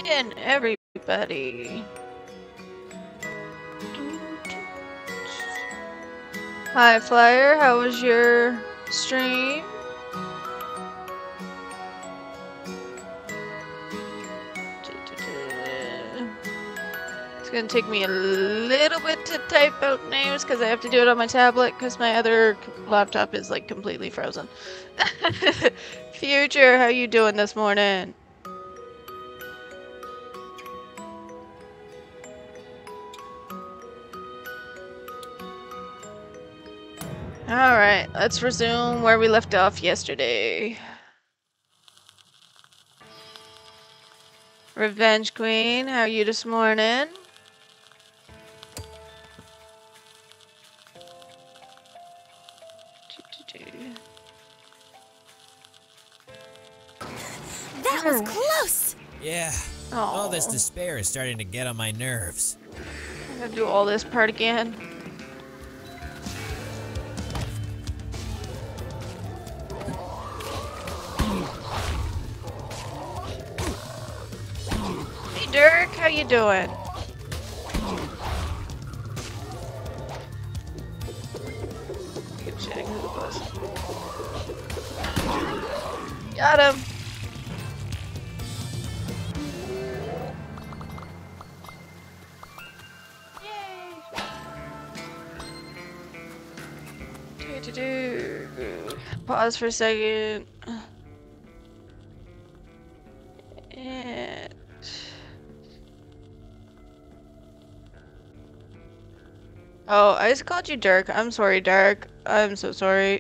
And everybody. Hi, Flyer. How was your stream? It's gonna take me a little bit to type out names because I have to do it on my tablet because my other laptop is like completely frozen. Future, how you doing this morning? Alright, let's resume where we left off yesterday. Revenge Queen, how are you this morning? That was close! Yeah, all this despair is starting to get on my nerves. I'm gonna do all this part again. Hey Dirk, how you doing? Keep shitting who it was. Got him! Pause for a second. And oh, I just called you Dirk. I'm sorry, Dirk. I'm so sorry.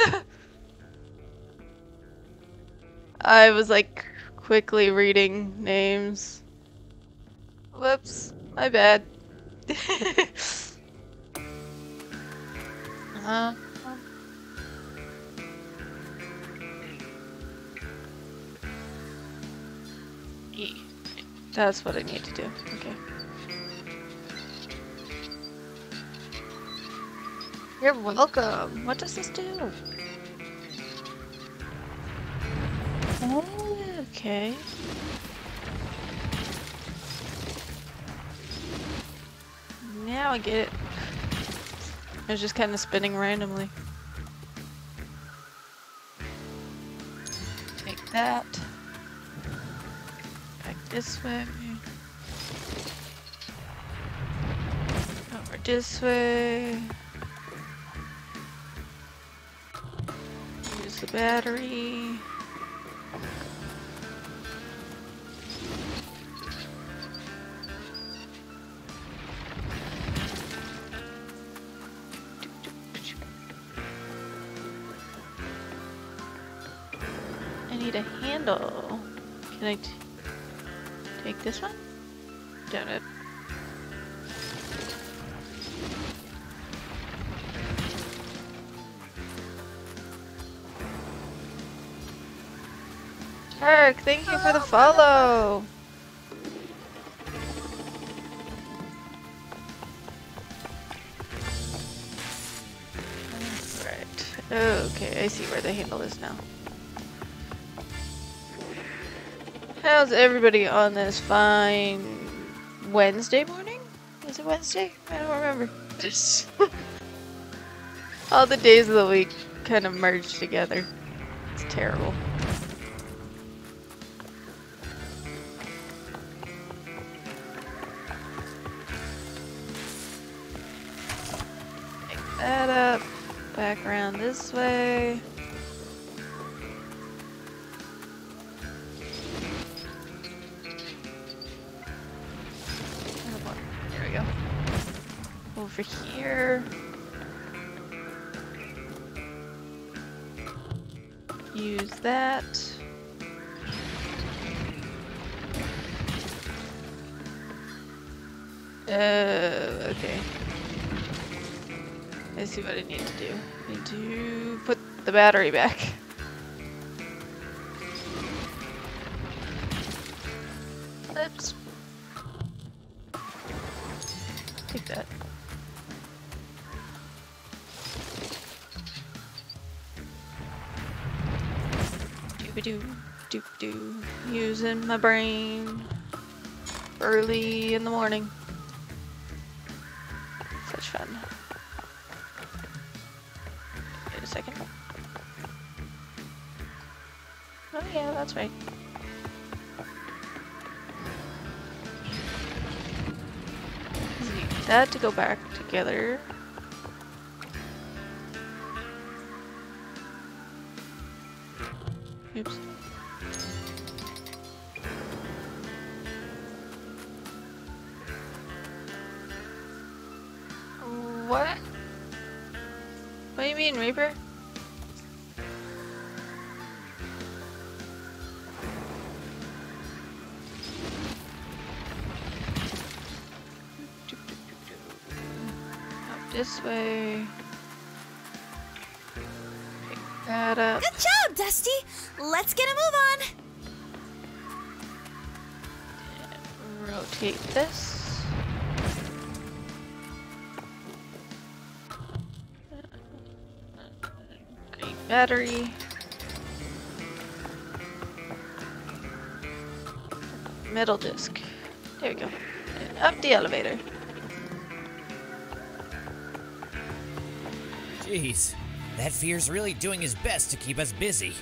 I was like quickly reading names. Whoops, my bad. That's what I need to do. Okay. You're welcome. What does this do? Oh, okay. Now I get it. I was just kind of spinning randomly. Take that. Back this way. Over this way. Use the battery. I need a handle. Can I take this one? Damn it. Kirk, thank you for the follow. Right. Okay, I see where the handle is now. How's everybody on this fine Wednesday morning? Is it Wednesday? I don't remember. Just all the days of the week kind of merged together. It's terrible. Pick that up. Back around this way. There we go. Over here. Use that. Okay. I see what I need to do. I need to put the battery back. Oops. Take that. Doobadoo, doobadoo. Using my brain. early in the morning. Such fun. Wait a second. Oh yeah, that's right. Need that to go back together. Oops. What? What do you mean, Reaper? Up this way. Pick that up. Good job, Dusty. Let's get a move on. Rotate this. Green battery. Metal disc. There we go. And up the elevator. Jeez, that fear's really doing his best to keep us busy.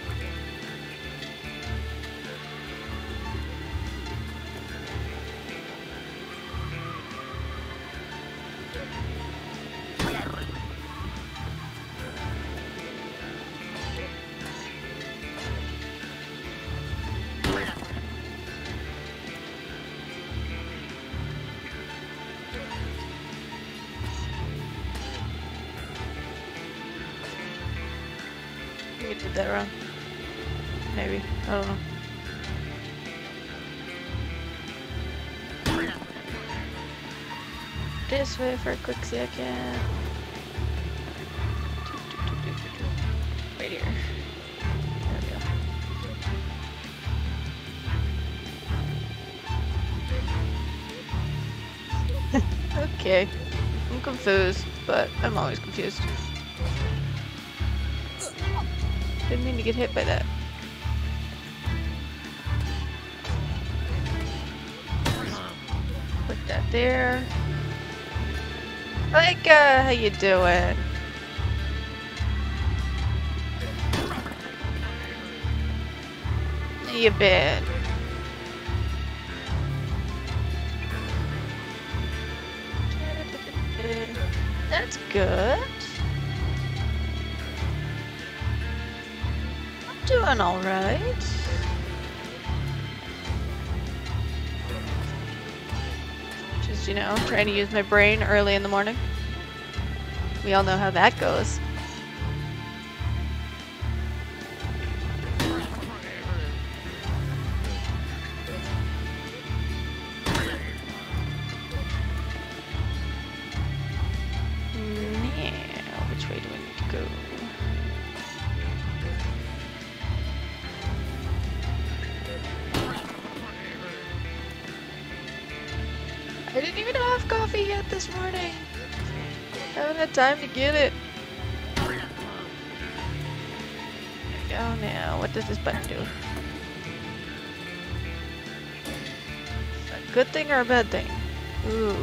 I did that wrong. Maybe. I don't know. This way for a quick second. Right here. There we go. Okay. I'm confused, but I'm always confused. Didn't mean to get hit by that. Put that there. Like, how you doing? How you been? That's good. I'm doing alright. Just, you know, trying to use my brain early in the morning. We all know how that goes. Now, which way do we need to go? I didn't even have coffee yet this morning. Haven't had time to get it. There we go. Now, what does this button do? A good thing or a bad thing? Ooh.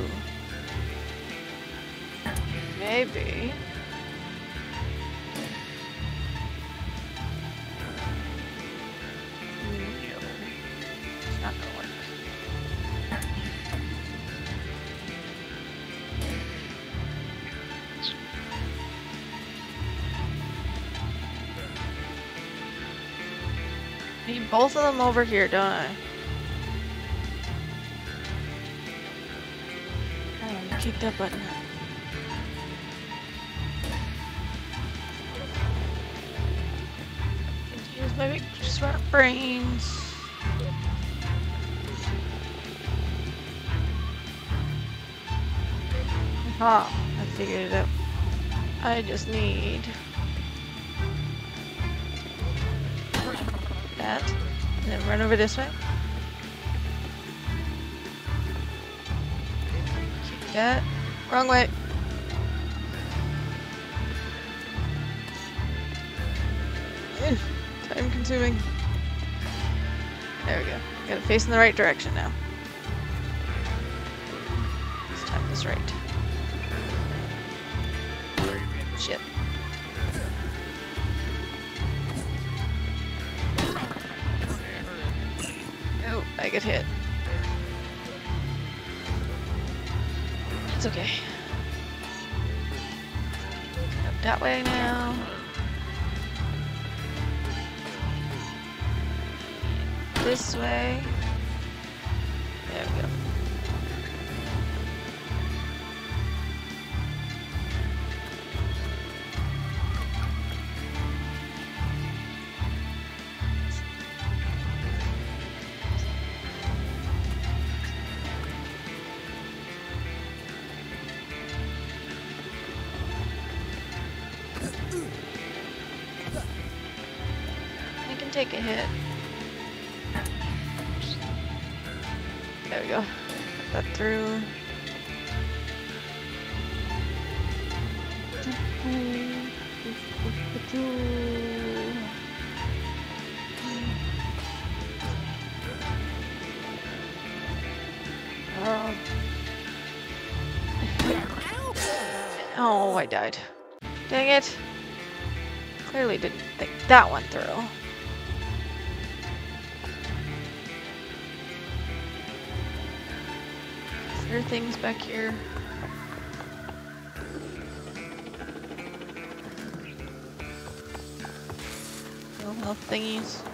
Maybe. No. It's not gonna work. Need both of them over here, don't I? Oh, kick that button. Use my big smart brains. Ah, I figured it out. I just need that, and then run over this way. Keep that. Wrong way. Time consuming. There we go. Gotta face in the right direction now. this right. Shit. Oh, I get hit. It's okay. Up that way now. This way. There we go. I can take a hit. There we go. Got that through. Oh, I died. Dang it. Clearly didn't think that one through. Is there things back here? No health thingies.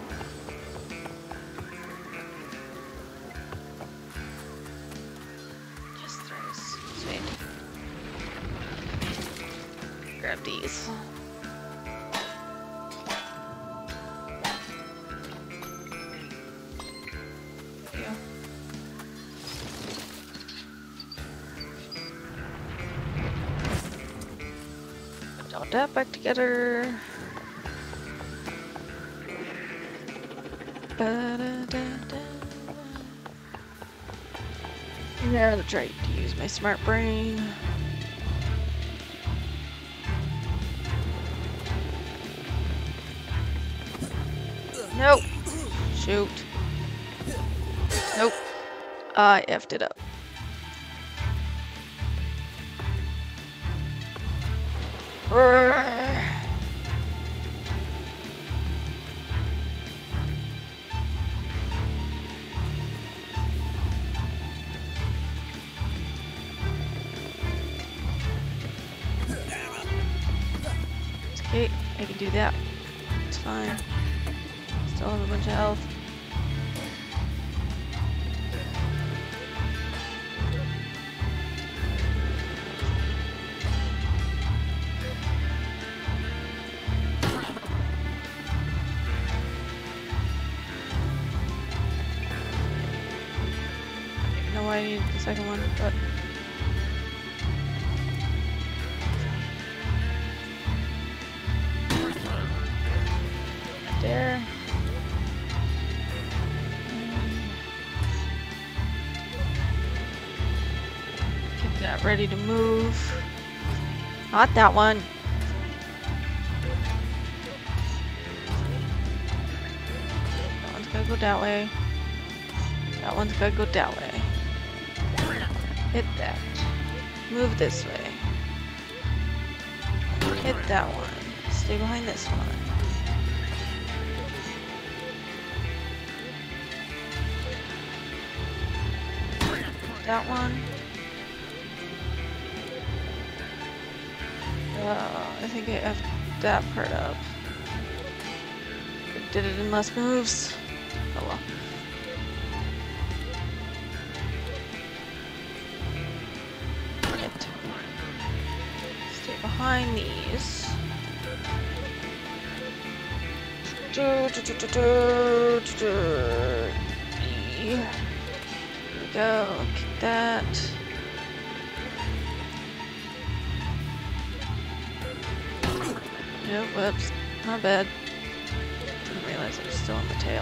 Just throws. Sweet. Grab these. Put that back together. Now to try to use my smart brain. Nope. Shoot. Nope. I effed it up. Okay, I can do that. It's fine. Still have a bunch of health. I don't know why I needed the second one, but there. Get that ready to move. Not that one. That one's gotta go that way. That one's gotta go that way. Hit that. Move this way. Hit that one. Stay behind this one. That one. I think I effed that part up. I did it in less moves. Oh well. Hit. Stay behind these. Here we go. Get that. Oh, whoops. Not bad. Didn't realize it was still on the tail.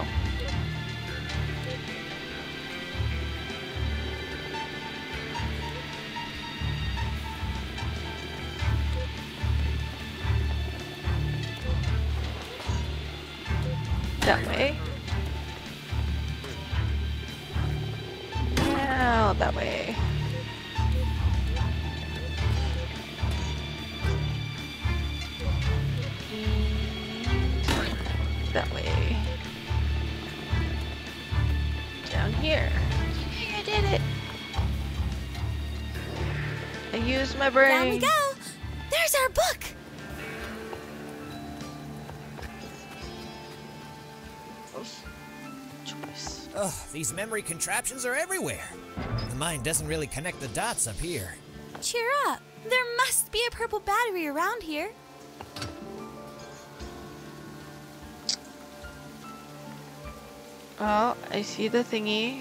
That way. Now that way. that way. Down here. Yay, I did it! I used my brain. Down we go. There's our book. Choice. Ugh, these memory contraptions are everywhere. The mind doesn't really connect the dots up here. Cheer up. There must be a purple battery around here. Oh, I see the thingy.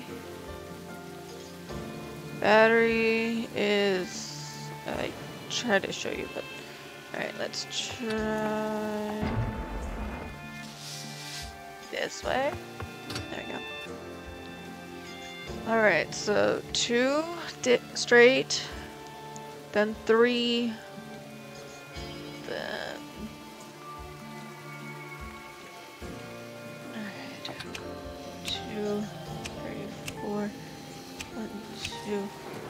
Battery is... I try to show you, but... Alright, let's try... this way. There we go. Alright, so 2 straight, then 3, then... Alright. 2, 3, 4, 1, 2.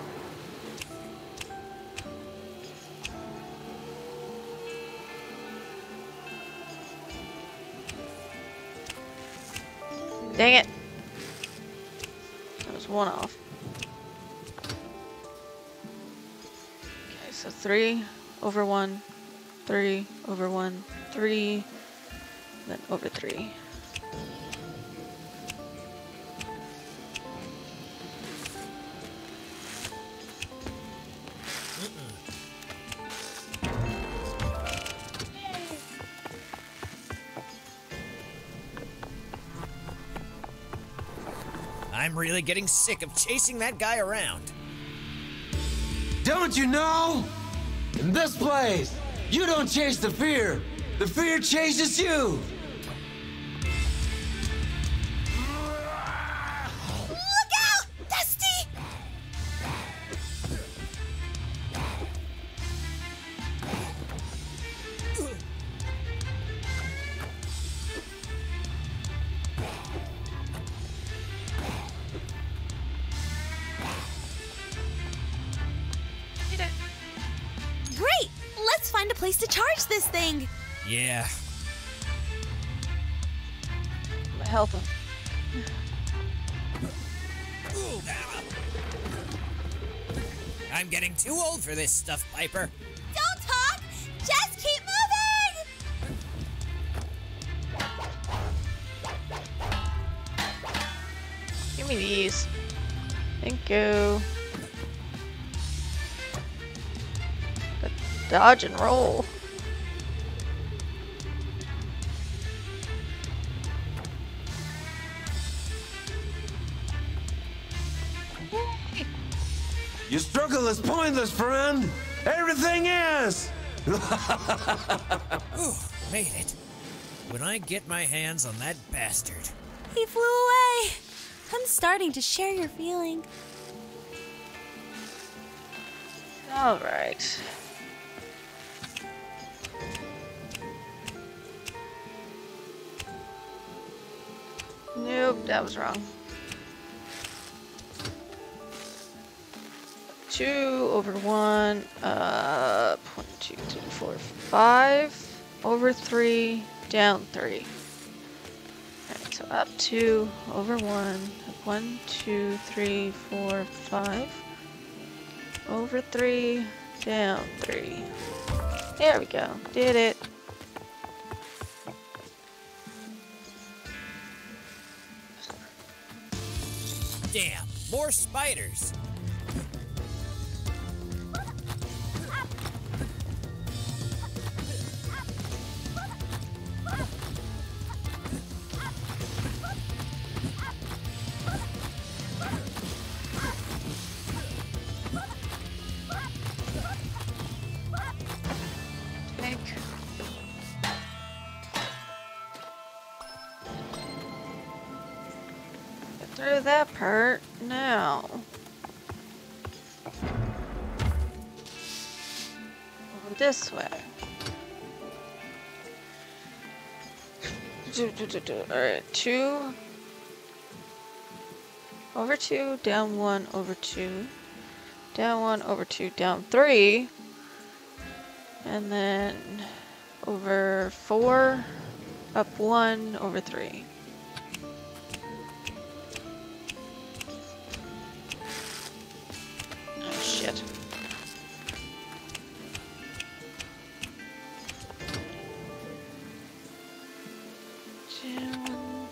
Dang it! That was one off. Okay, so 3 over 1, 3 over 1, 3, then over 3. I'm really getting sick of chasing that guy around. Don't you know? In this place, you don't chase the fear chases you. Look out, Dusty! Great! Let's find a place to charge this thing. Yeah. My health. I'm getting too old for this stuff, Piper. Don't talk! Just keep moving! Give me these. Thank you. But dodge and roll. Your struggle is pointless, friend. Everything is. Ooh, made it. When I get my hands on that bastard. He flew away. I'm starting to share your feeling. All right. Nope, that was wrong. 2 over 1, 1, 2, 3, 4, 5, over 3, down 3. Alright, so up 2, over 1, 1, 2, 3, 4, 5, over 3, down 3. There we go, did it. Damn, more spiders. Through that part now. Over this way. Alright, 2 over 2, down 1 over 2, down 1 over 2, down 3, and then over 4, Up 1 over 3. Oh shit. Down.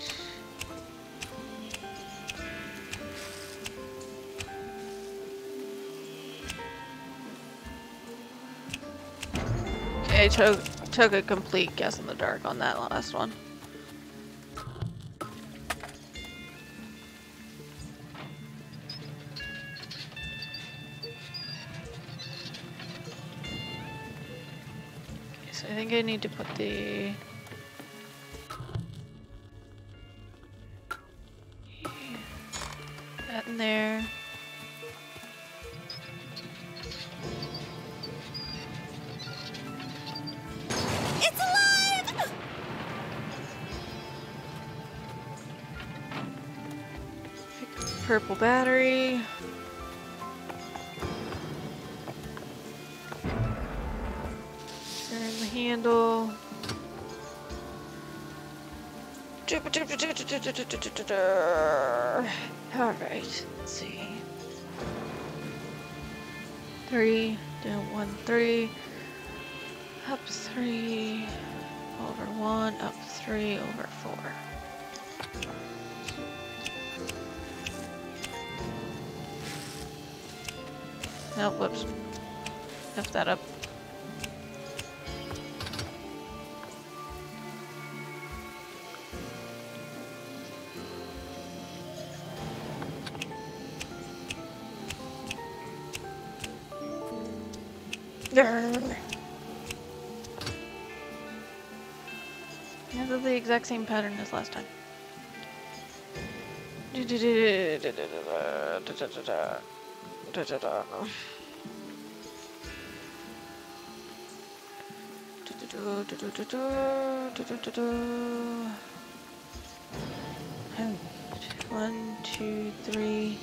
Okay, took a complete guess in the dark on that last one. Okay, so I think I need to put that in there. It's alive! Purple battery. Turn the handle. Alright, let's see. 3, down 1, 3. Up 3, over 1, up 3, over 4. No, whoops. F that up. Grr. This is the exact same pattern as last time. And 1, 2, 3.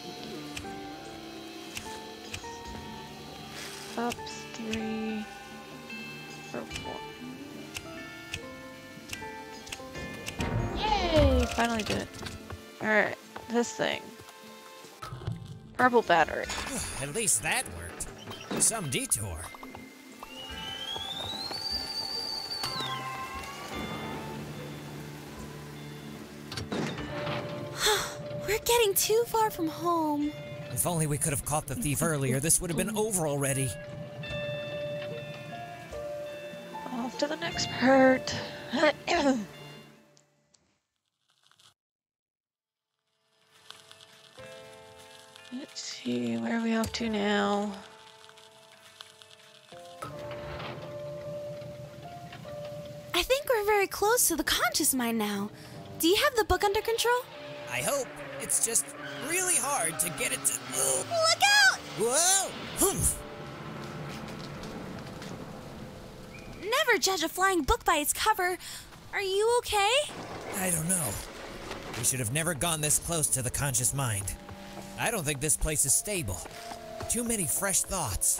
Up 3. Or 4. Yay! Finally did it. Alright, this thing. Purple battery. At least that worked. Some detour. We're getting too far from home. If only we could have caught the thief earlier, this would have been over already. Off to the next part. Let's see, where are we off to now? I think we're very close to the conscious mind now. Do you have the book under control? I hope. It's just really hard to get it to move. Look out! Whoa! Humph! Never judge a flying book by its cover. Are you okay? I don't know. We should have never gone this close to the conscious mind. I don't think this place is stable. Too many fresh thoughts.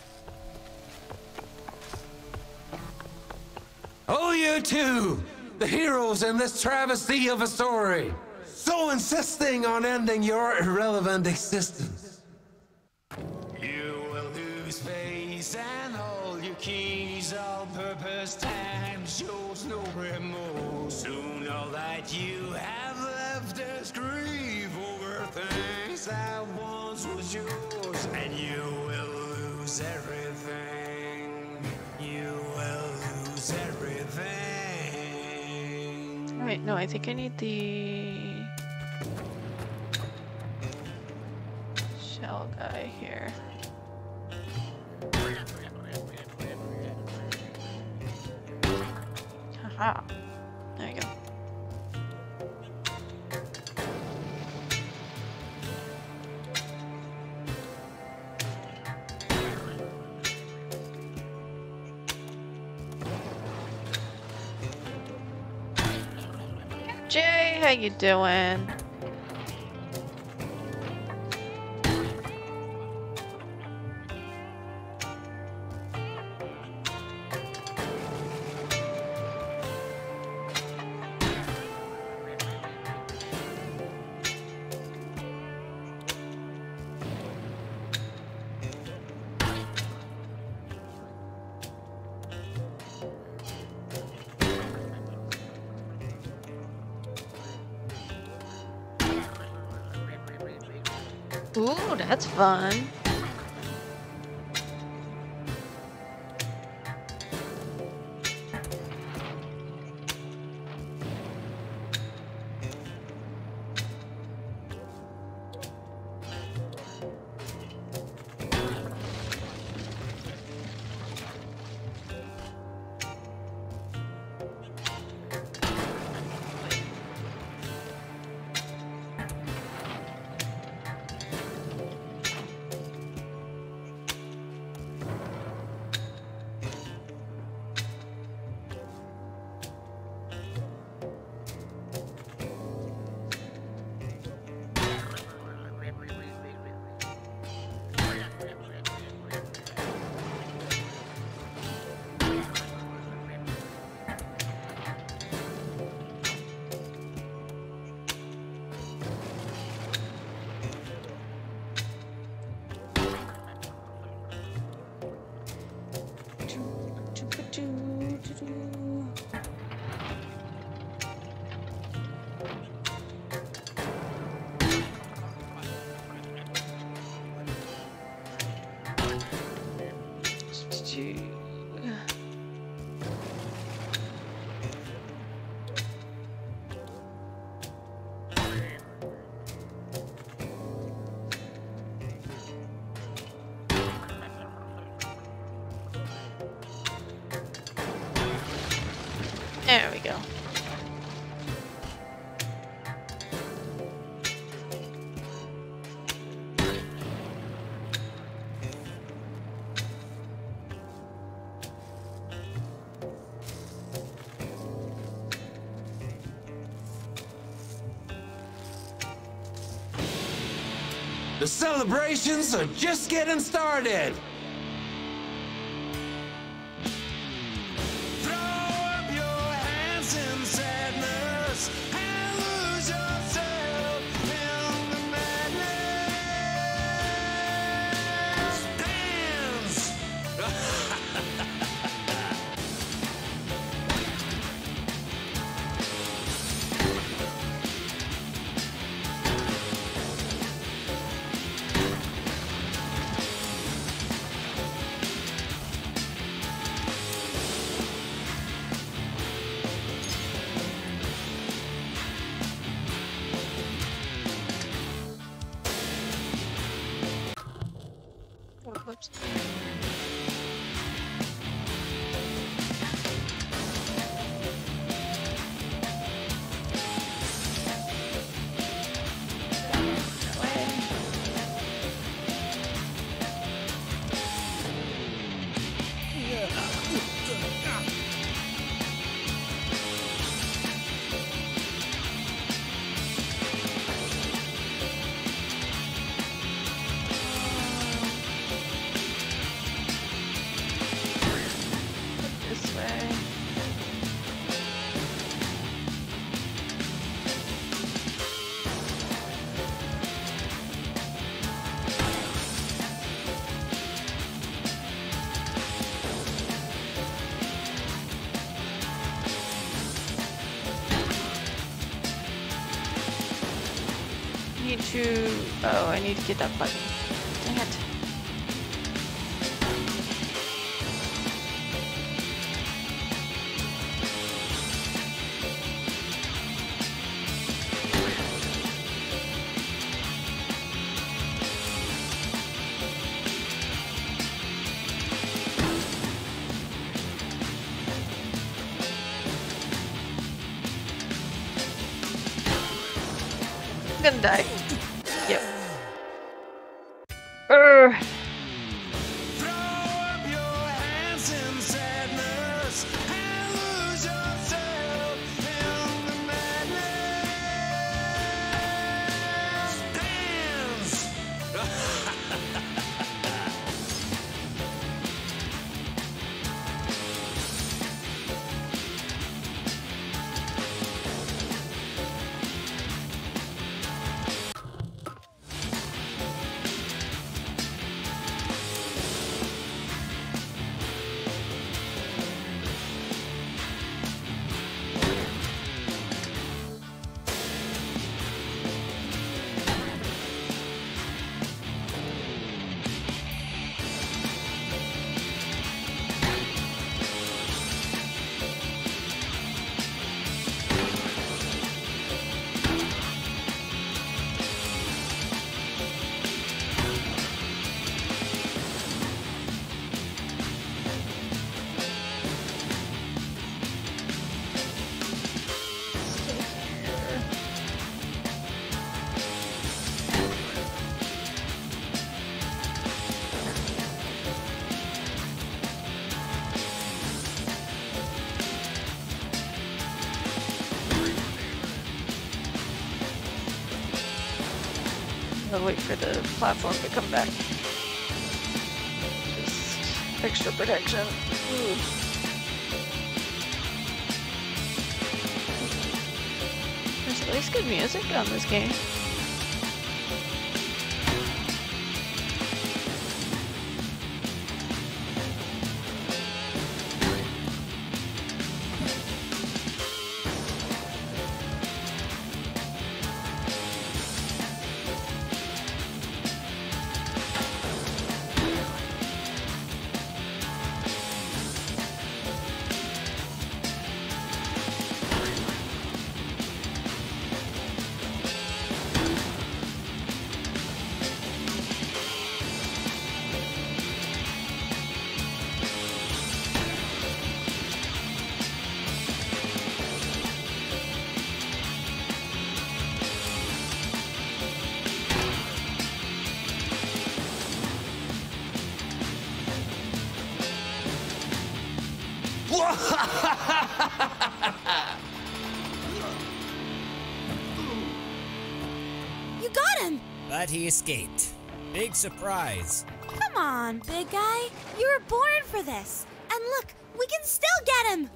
Oh, you two! The heroes in this travesty of a story! So insisting on ending your irrelevant existence. You will lose face and all your keys, all purpose time shows no remorse. Soon all that you have left is grief over things that once was yours, and you will lose everything. You will lose everything. Wait, no, I think I need the shell guy here. Haha. There you go. Jay, how you doing? Ooh, that's fun. There we go. The celebrations are just getting started. Throw up your hands in sadness and lose yourself in the madness. Dance. Whoops. This way. Need to. Oh, I need to get that button. Dang it. I'm gonna die. Yep. Throw up your hands in sadness and lose yourself in the madness. Dance. I'll wait for the platform to come back. Just extra protection. Ooh. There's at least good music on this game. You got him! But he escaped. Big surprise. Come on, big guy. You were born for this. And look, we can still get him!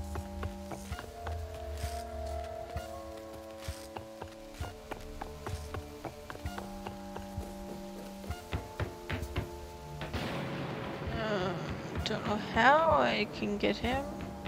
Don't know how I can get him.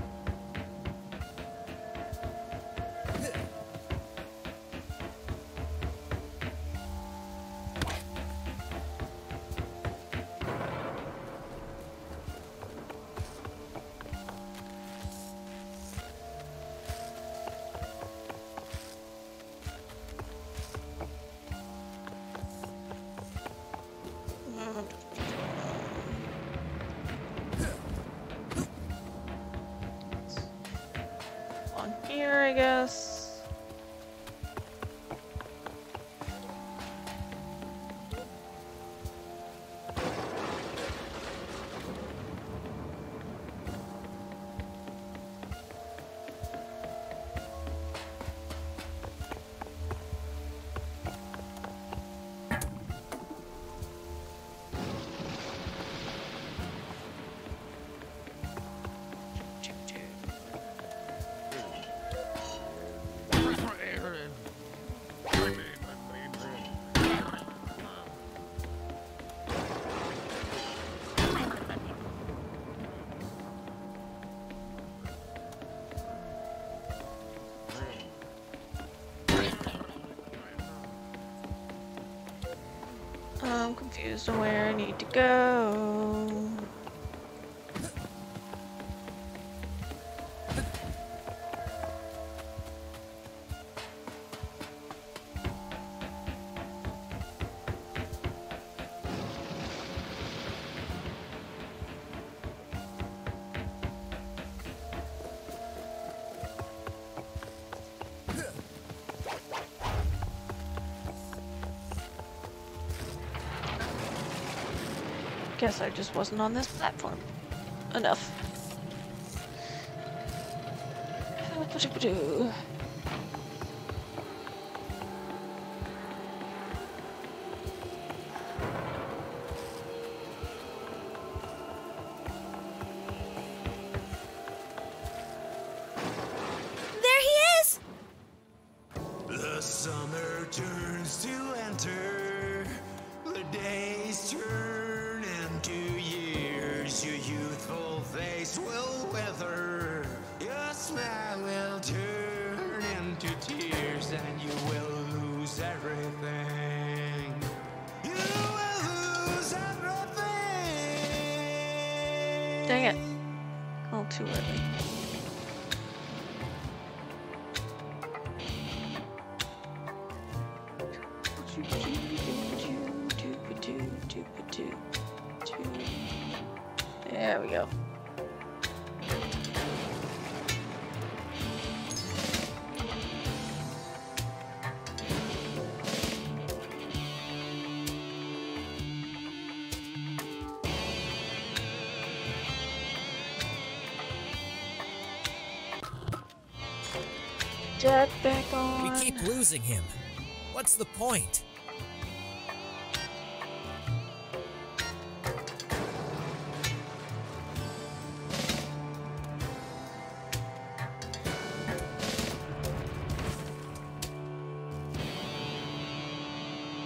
On here, I guess. I'm confused on where I need to go. Guess I just wasn't on this platform enough. There he is! The summer turns to enter, the days turn into years, your youthful face will wither, your smile will turn into tears, and you will lose everything. You will lose everything. Dang it. All too early. There we go. Jack back on. We keep losing him. What's the point?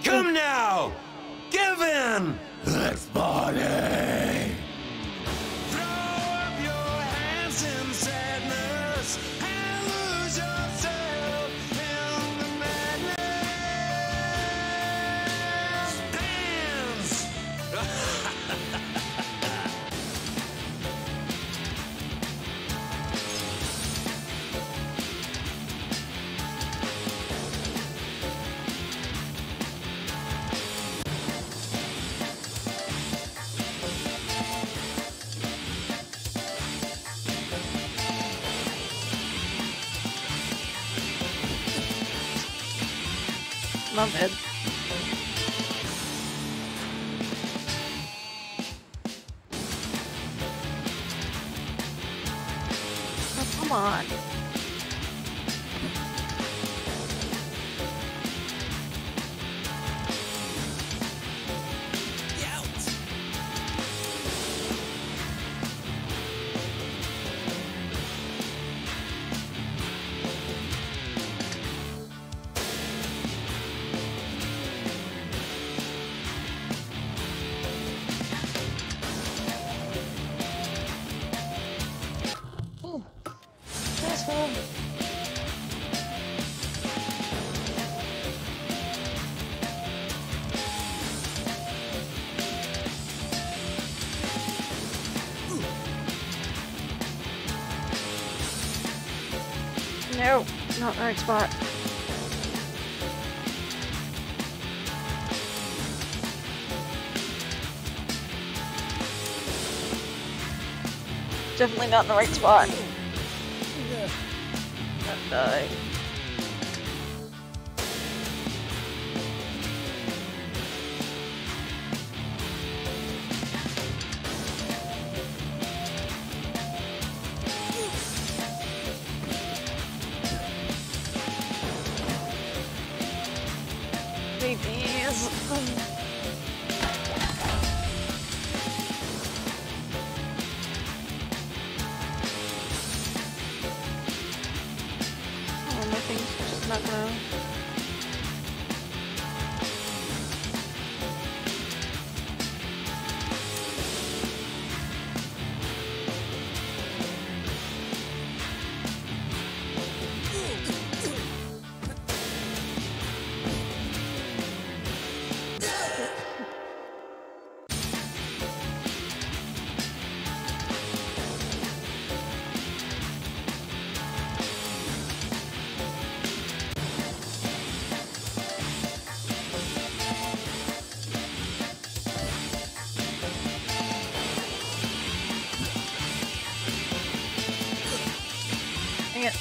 Come now! Give in! Let's party! Throw up your hands in sadness and lose yourself in the madness. Dance! My bad. Oh, come on. Youch! Ooh. That's fun. No, not the right spot. Definitely not in the right spot. I've died. Babies. Oh, my thing's just not gonna. Dang it.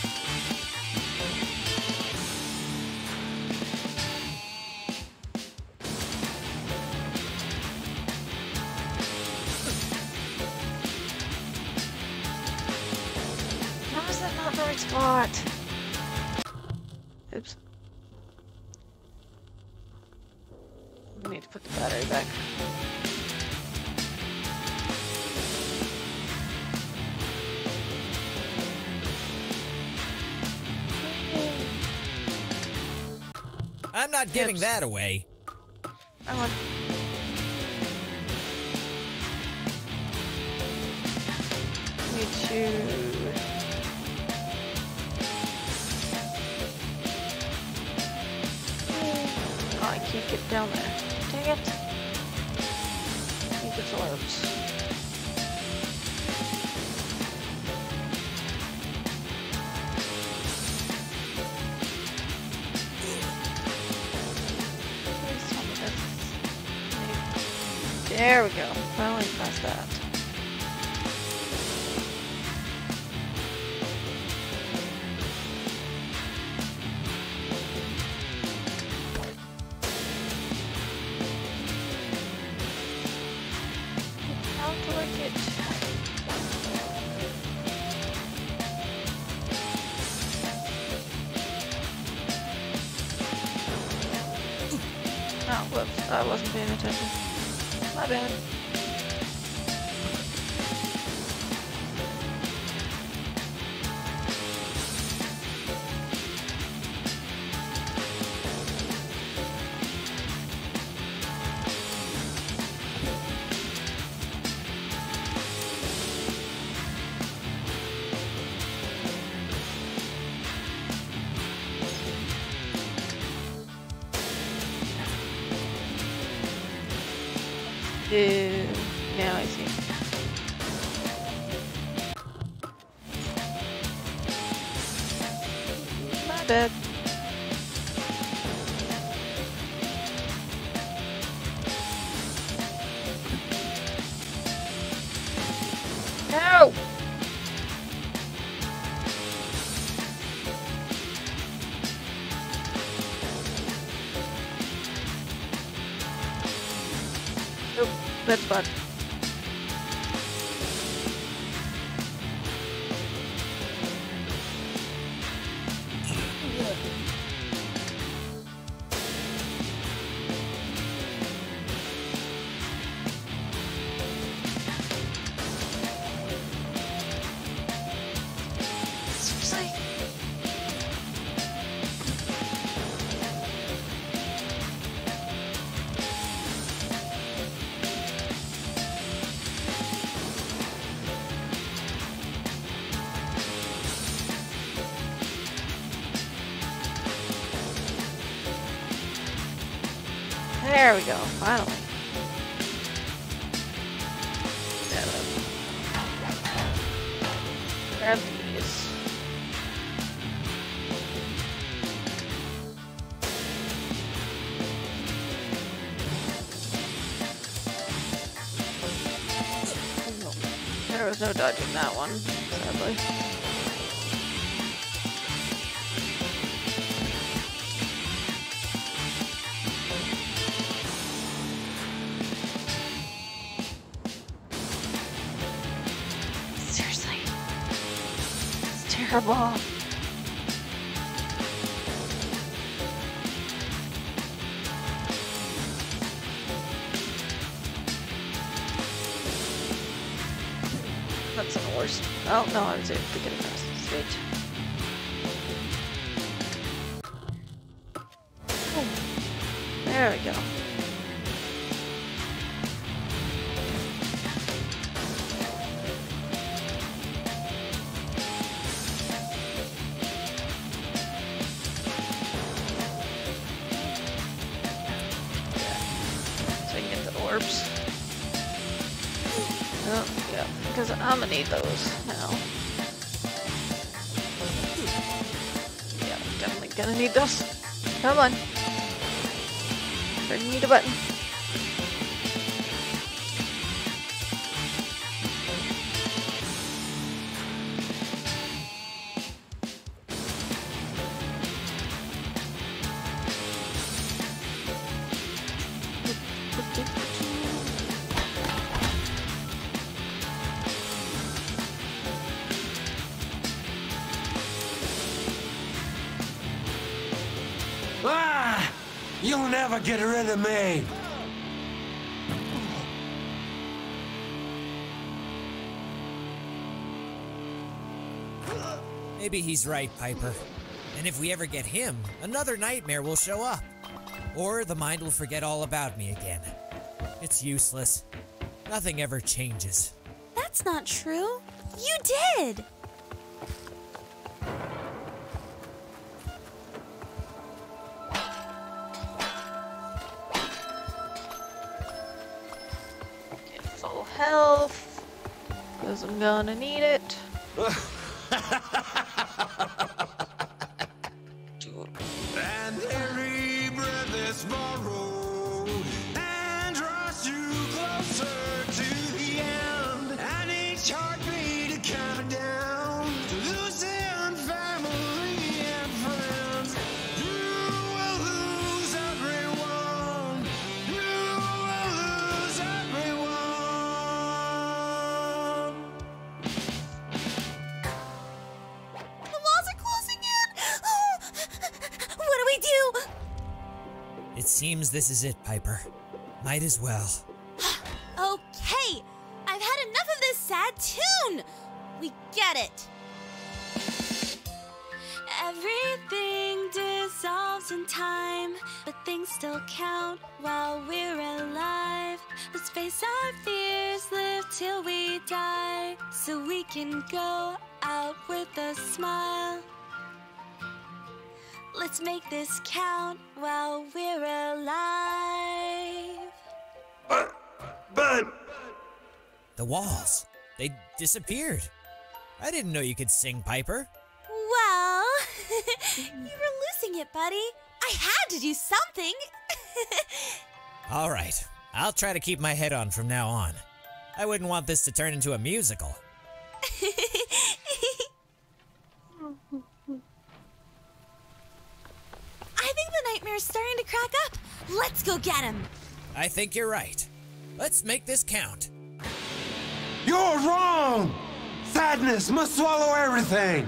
How is that not the right spot? Oops. I need to put the battery back. I'm not giving Oops. that away. I want. Need to. Oh, I can't get down there. Dang it. Need the orbs. Please tell me this. There we go. Finally past that. How do I get? Oh, whoops. I wasn't paying attention. My bad. Now I see. My bad. No! Nope, that's bad. Seriously? There we go, finally. Grab these. There was no dodging that one, sadly. Seriously. It's terrible. That's the worst. Oh no, I was able to get across the stage. Oh, there we go. So I can get the orbs. Oh, yeah, because I'm gonna need those now. Yeah, definitely gonna need those. Come on. Turn need a button. Ah! You'll never get rid of me! Maybe he's right, Piper. And if we ever get him, another nightmare will show up. Or the mind will forget all about me again. It's useless. Nothing ever changes. That's not true. You did. Get full health. Because I'm gonna need it. And every breath is borrowed and draws you closer to the end. And each heartbeat coming down to losing family and friends. You will lose everyone. You will lose everyone. The walls are closing in. Oh, what do we do? It seems this is it, Piper. Might as well. Okay, I've had enough of this sad tune. We get it. Everything dissolves in time, but things still count while we're alive. Let's face our fears, live till we die, so we can go out with a smile. Let's make this count while we're alive. But but... The walls. They disappeared. I didn't know you could sing, Piper. Well, you were losing it, buddy. I had to do something. All right. I'll try to keep my head on from now on. I wouldn't want this to turn into a musical. I think the nightmare's starting to crack up. Let's go get him. I think you're right. Let's make this count. You're wrong! Sadness must swallow everything!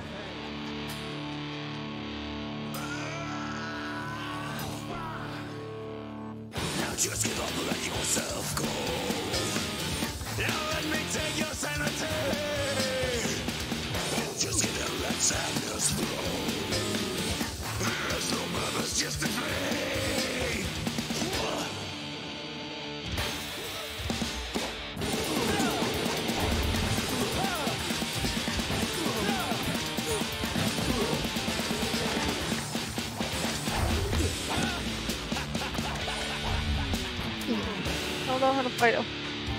Now just get up and let yourself go. Now let me take your sanity. Just get up and let sadness flow. There's no purpose, just to flee. I don't know how to fight him.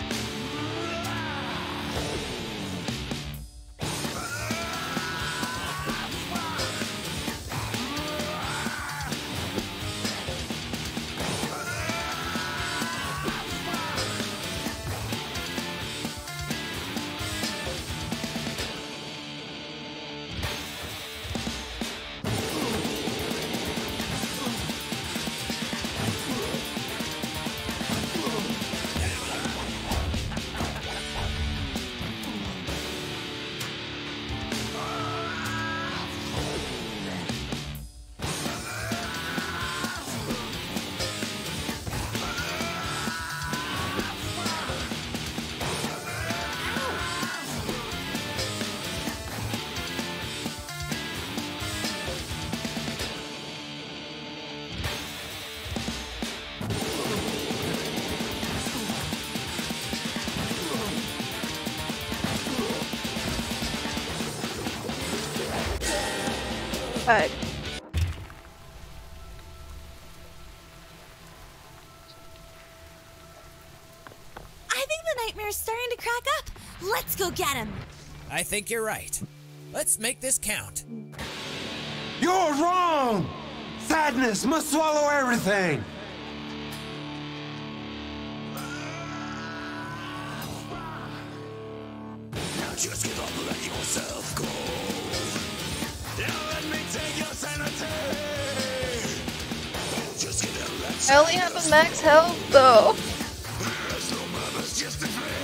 Alright. I think the nightmare's starting to crack up. Let's go get him. I think you're right. Let's make this count. You're wrong! Sadness must swallow everything! Now just get up and let yourself go. Now let me take your sanity. Just get up and let I only have a max health though. There's no purpose, just to flee.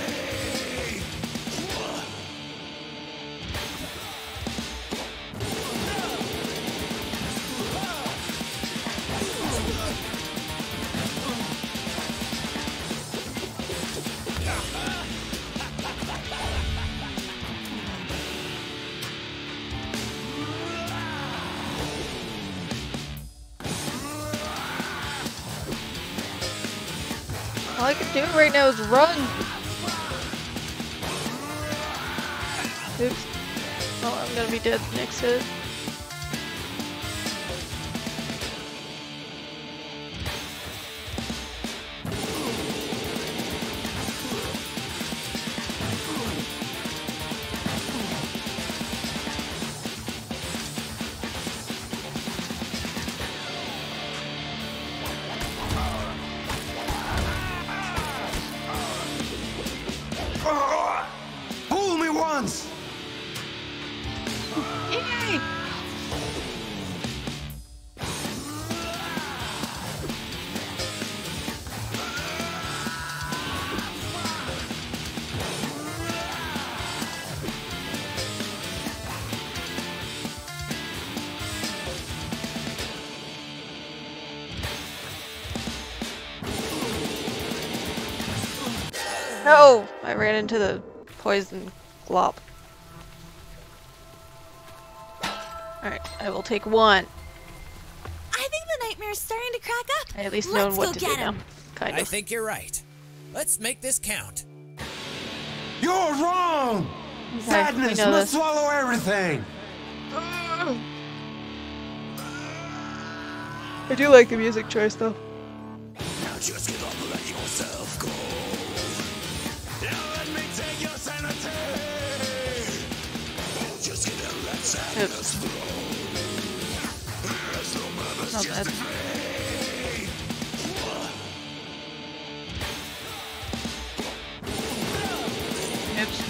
All I can do right now is run. Oops. Oh, I'm gonna be dead next hit. Fool me once! Yay! No! I ran into the poison glop. Alright, I will take one. I think the nightmare's starting to crack up. I at least Let's know what go to get do now. him. Kind I of. think you're right. Let's make this count. You're wrong! Okay, Sadness we know must this. swallow everything! I do like the music choice though. Now just get up and let yourself go. Oops. Not bad. Oops.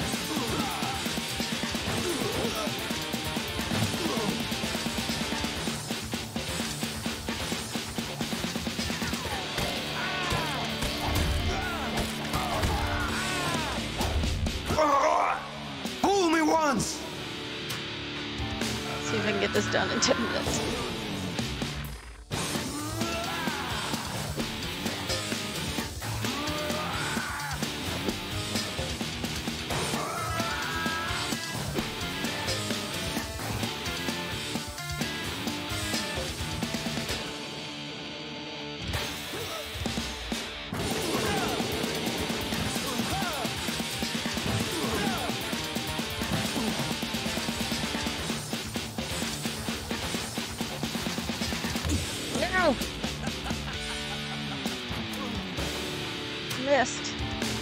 Fool me once! See if I can get this done in 10 minutes. No! Missed.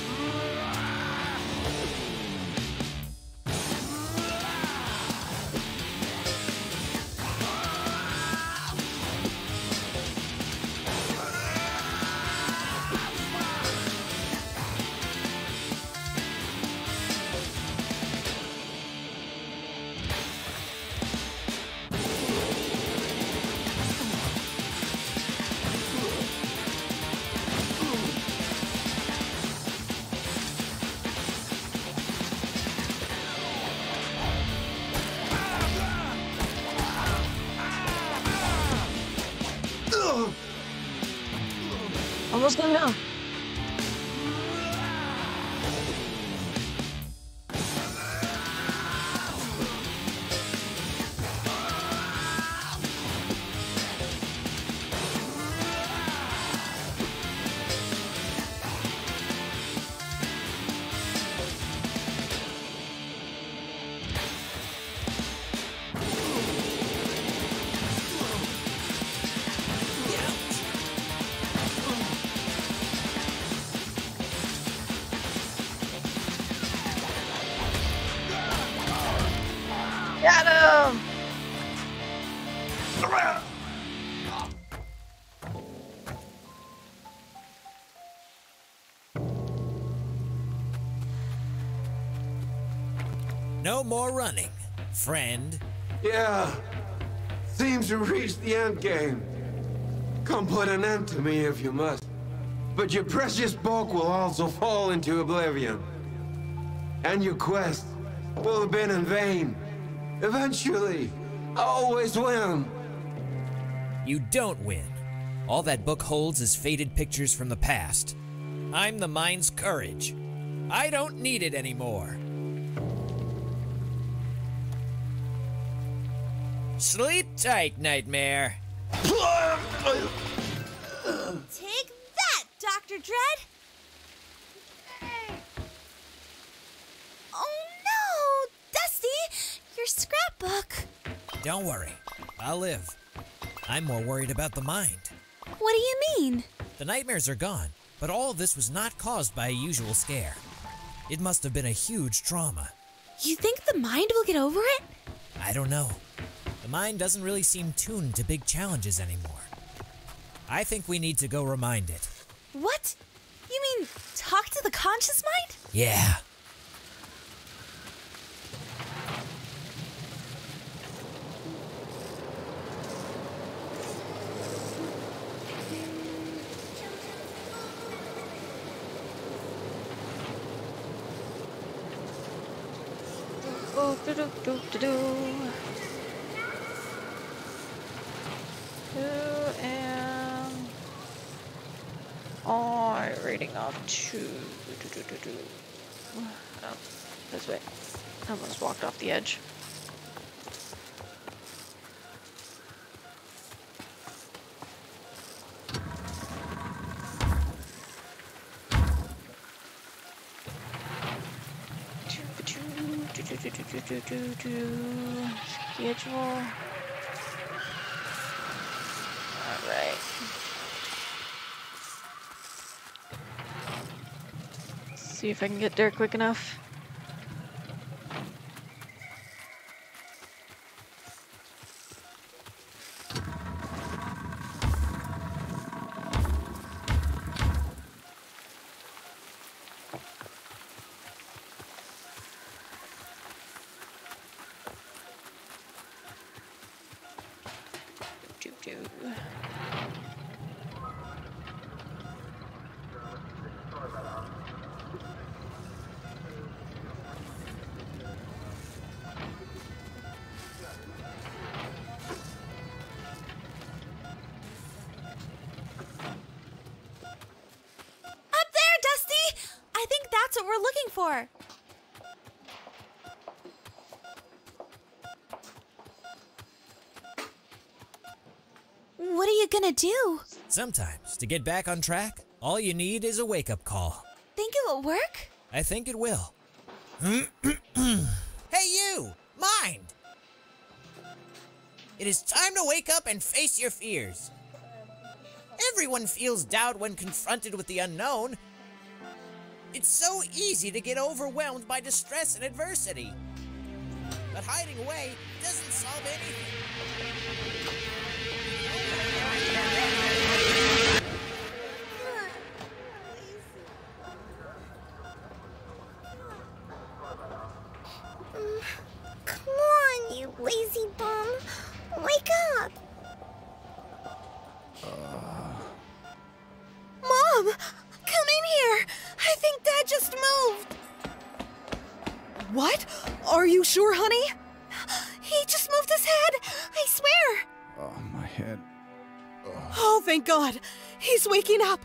Almost done now. Got him! No more running, friend. Yeah. Seems we've reached the end game. Come put an end to me if you must. But your precious bulk will also fall into oblivion. And your quest will have been in vain. Eventually, I always win. You don't win. All that book holds is faded pictures from the past. I'm the mind's courage. I don't need it anymore. Sleep tight, Nightmare. Take that, Dr. Dread! Oh no! Dusty! Your scrapbook! Don't worry. I'll live. I'm more worried about the mind. What do you mean? The nightmares are gone, but all of this was not caused by a usual scare. It must have been a huge trauma. You think the mind will get over it? I don't know. The mind doesn't really seem tuned to big challenges anymore. I think we need to go remind it. What? You mean talk to the conscious mind? Yeah. Oh, Who am I reading off to? Oh, this way. I almost walked off the edge. Schedule. Alright. See if I can get there quick enough. for? What are you gonna do? Sometimes, to get back on track, all you need is a wake-up call. Think it will work? I think it will. Hey you! Mind! It is time to wake up and face your fears. Everyone feels doubt when confronted with the unknown. It's so easy to get overwhelmed by distress and adversity. But hiding away doesn't solve anything. Come on, you lazy bum. Wake up. Mom, come in here. I think Dad just moved. What? Are you sure, honey? He just moved his head. I swear. Oh, my head. Oh, thank God. He's waking up.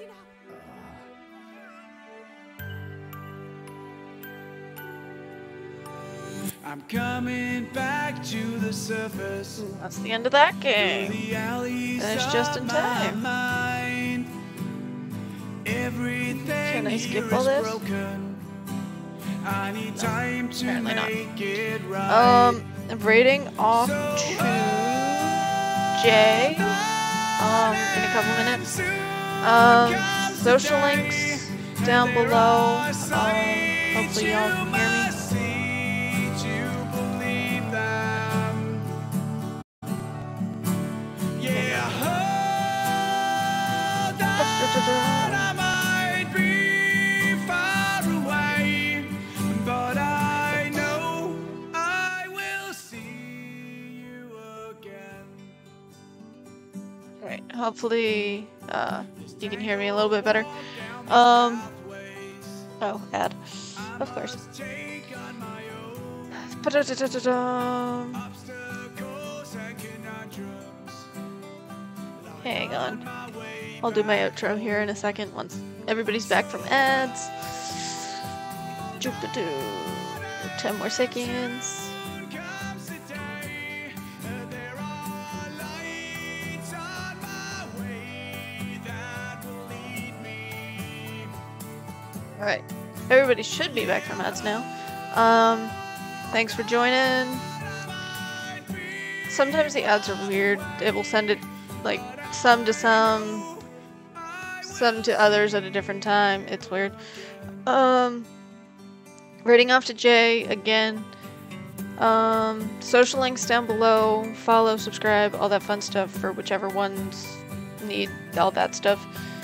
I'm coming back to the surface. That's the end of that game. The alleys Finished just in of time. my mind. Everything Can I skip here all is this? broken. I need time to apparently not. make it right. Rating off to Jay. In a couple minutes. Social links down below. Hopefully y'all can hear me. I might be far away, but I know I will see you again. Alright, hopefully you can hear me a little bit better. Oh, ad. Of course. Hang on. I'll do my outro here in a second once everybody's back from ads. 10 more seconds. Alright, everybody should be back from ads now. Thanks for joining. Sometimes the ads are weird. It will send it like some to some to others at a different time. It's weird. Rating off to Jay again. Social links down below. Follow, subscribe, all that fun stuff for whichever ones need all that stuff.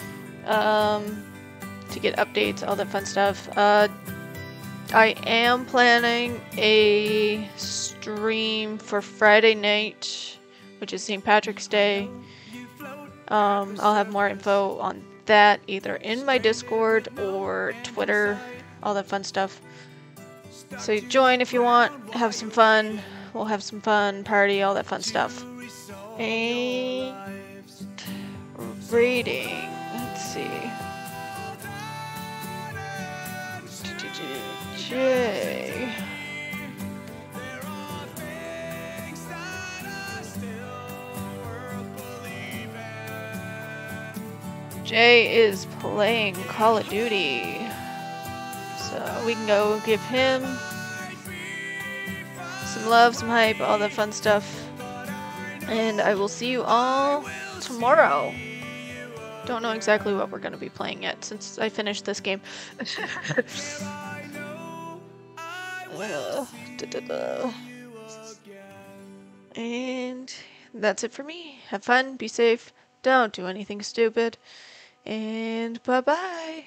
To get updates, all that fun stuff. I am planning a stream for Friday night, which is St. Patrick's Day. I'll have more info on that either in my Discord or Twitter, all that fun stuff. So join if you want, have some fun. We'll have some fun, party, all that fun stuff. And rating, let's see. Jay. Jay is playing Call of Duty, so we can go give him some love, some hype, all that fun stuff. And I will see you all tomorrow. Don't know exactly what we're going to be playing yet since I finished this game. And that's it for me. Have fun, be safe, don't do anything stupid, and bye-bye.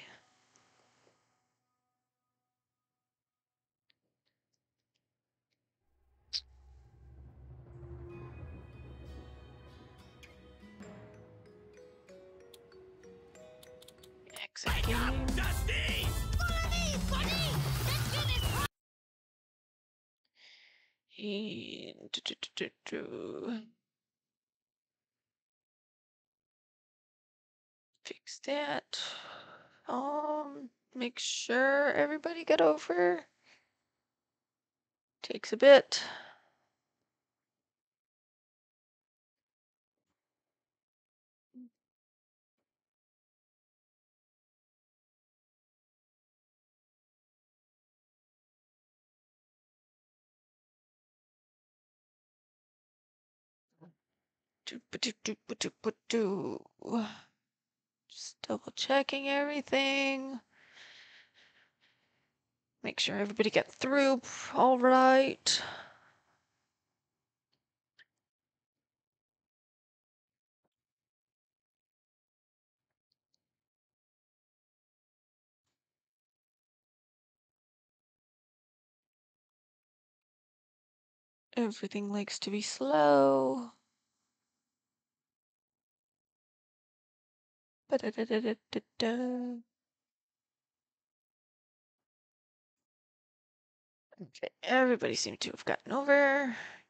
Exit game. And fix that. make sure everybody got over. Takes a bit. Just double checking everything. Make sure everybody get through all right. Everything likes to be slow. Ba-da-da-da-da-da-da. Okay, everybody seemed to have gotten over.